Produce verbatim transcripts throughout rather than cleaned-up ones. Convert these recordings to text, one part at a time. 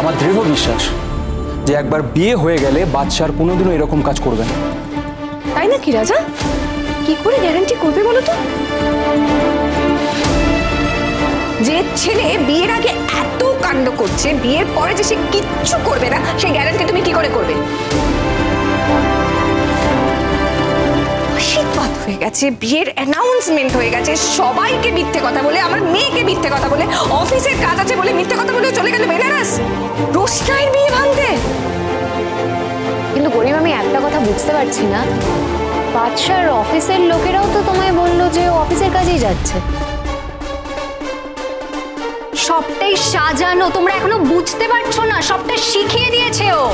আমার দৃঢ় বিশ্বাস যে একবার বিয়ে হয়ে গেলে বাচ্চার কোনোদিনও এরকম কাজ করবে না। তাই না কি রাজা? কি করে গ্যারান্টি করবে বলো তো? যে ছেলে বিয়ের আগে এত কাণ্ড করছে, বিয়ের পরে যে সে কিচ্ছু করবে না, সেই গ্যারান্টি তুমি কি করে করবে? শীতপাত হয়ে গেছে, বিয়ের অ্যানাউন্সমেন্ট হয়ে গেছে, সবাইকে মিথ্যে কথা বলে, আমার মেয়েকে মিথ্যে কথা বলে, অফিসের কাজ আছে বলে মিথ্যে কথা বলে চলে গেল বেনারস রোশনাইর বিয়ে ভাঙতে। কিন্তু গরিমা, আমি একটা কথা বুঝতে পারছি না, বাদশার অফিসের লোকেরাও তো তোমায় বললো যে ও অফিসের কাজেই যাচ্ছে। সবটাই সাজানো, তোমরা এখনো বুঝতে পারছো না? সবটা শিখিয়ে দিয়েছে ও।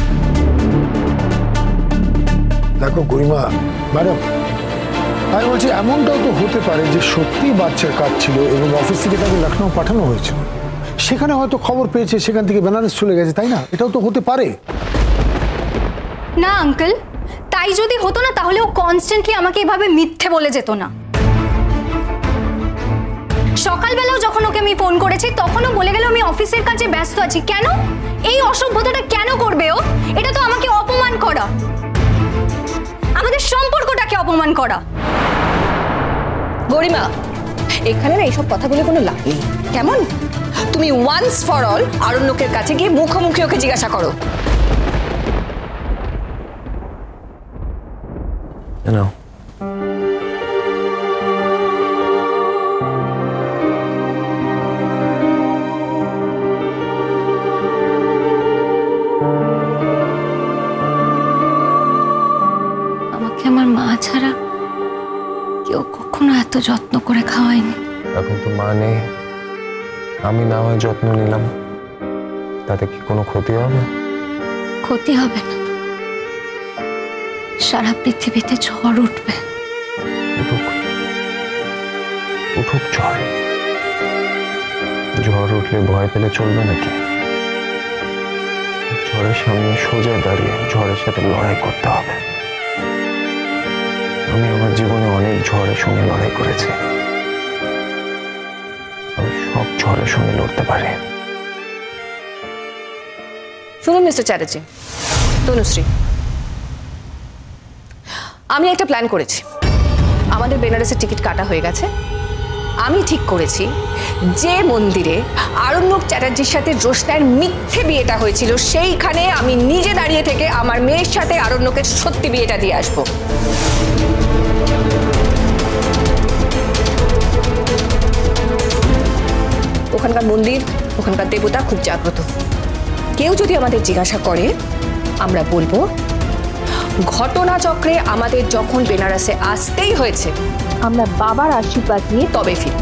দেখো গরিমা ম্যাডাম, আমি বলছি এমনটাও তো হতে পারে যে সত্যিই বাচ্চার কাজ ছিল এবং অফিস থেকে তাকে লখনৌ পাঠানো হয়েছিল, সেখানে হয়তো খবর পেয়েছে, সেখান থেকে বেনারস চলে গেছে, তাই না? এটাও তো হতে পারে। না আঙ্কেল, তাই যদি হতো না তাহলে ও কনস্ট্যান্টলি আমাকে এভাবে মিথ্যে বলে যেত না। সকালবেলাও যখন ওকে আমি ফোন করেছি তখনও বলে গেল আমি অফিসের কাজে ব্যস্ত আছি। কেন? এই অসভ্যতাটা কেন করবে ও? এটা তো আমাকে অপমান করা, আমাদের সম্পর্কটাকে অপমান করা। গরিমা, এখানে না এইসব কথা বলে কোনো লাভ নেই, কেমন? তুমি ওয়ান্স ফর অল আরণ্যকের কাছে গিয়ে মুখোমুখি ওকে জিজ্ঞাসা করো। No. আমাকে আমার মা ছাড়া কেউ কখনো এত যত্ন করে খাওয়ায়নি। এখন তো মা নেই, আমি না হয় যত্ন নিলাম, তাতে কি কোনো ক্ষতি হবে? ক্ষতি হবে না, সারা পৃথিবীতে ঝড় উঠবে। উঠুক উঠুক ঝড়। ঝড় উঠলে ভয় পেলে চলবে নাকি? ঝড়ের সামনে সোজা দাঁড়িয়ে ঝড়ের সাথে লড়াই করতে হবে। আমি আমার জীবনে অনেক ঝড়ের সঙ্গে লড়াই করেছি, আমি সব ঝড়ের সঙ্গে লড়তে পারি। শুনুন মিস্টার চ্যাটার্জি, তনুশ্রী, আমি একটা প্ল্যান করেছি। আমাদের বেনারসের টিকিট কাটা হয়ে গেছে। আমি ঠিক করেছি যে মন্দিরে আরণ্যক চ্যাটার্জির সাথে রোশনাইয়ের মিথ্যে বিয়েটা হয়েছিল সেইখানে আমি নিজে দাঁড়িয়ে থেকে আমার মেয়ের সাথে আরণ্যকের সত্যি বিয়েটা দিয়ে আসবো। ওখানকার মন্দির, ওখানকার দেবতা খুব জাগ্রত। কেউ যদি আমাদের জিজ্ঞাসা করে আমরা বলবো ঘটনাচক্রে আমাদের যখন বেনারসে আসতেই হয়েছে আমরা বাবার আশীর্বাদ নিয়ে তবে ফিরব।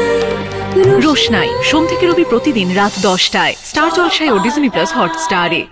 রোশনাই সোম থেকে রবি প্রতিদিন রাত দশটায় স্টার জলসায় ও ডিজনি প্লাস হটস্টারে।